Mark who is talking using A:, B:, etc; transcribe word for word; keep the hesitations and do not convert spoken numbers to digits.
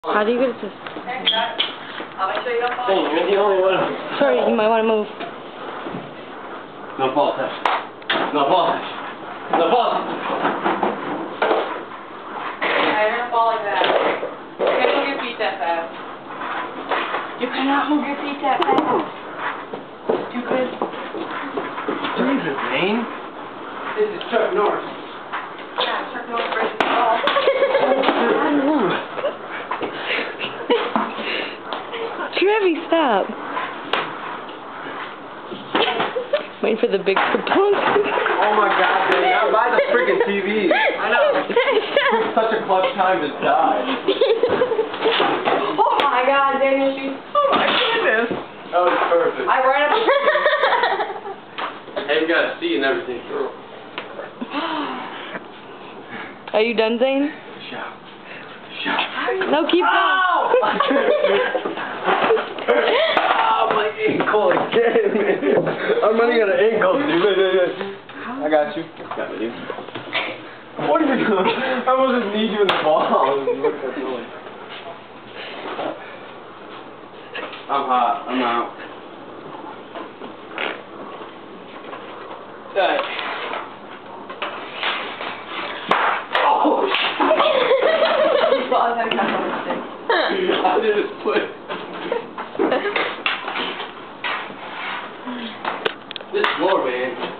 A: How do you get it to...
B: Hey, you're the only one.
A: Sorry, you might want to move.
B: No ball touch. No ball touch. No ball touch.
C: I don't fall like that. You can't move your feet that fast. You cannot move your feet that fast. You could.
B: Jesus, Zane. This is Chuck Norris.
C: Yeah, Chuck Norris versus the ball.
A: Trevi, stop. Waiting for the big kerplunk.
B: Oh my God, Zane. I'm by the freaking T V. I know. It's such a clutch time to die.
C: Oh my God, Daniel, she's...
B: Oh my goodness. That was perfect.
C: I ran up...
B: Hey, you got a seat and everything through.
A: Are you done, Zane?
B: Shout. Shout.
A: No, keep going.
B: Oh, my ankle again, man. I'm running out of ankles, dude. I got you. Got me, dude. What are you doing? I almost just need you in the ball. I'm hot. I'm out. Hey. Oh,
C: Well, I gotta catch on the stick.
B: I did a split. This floor, man.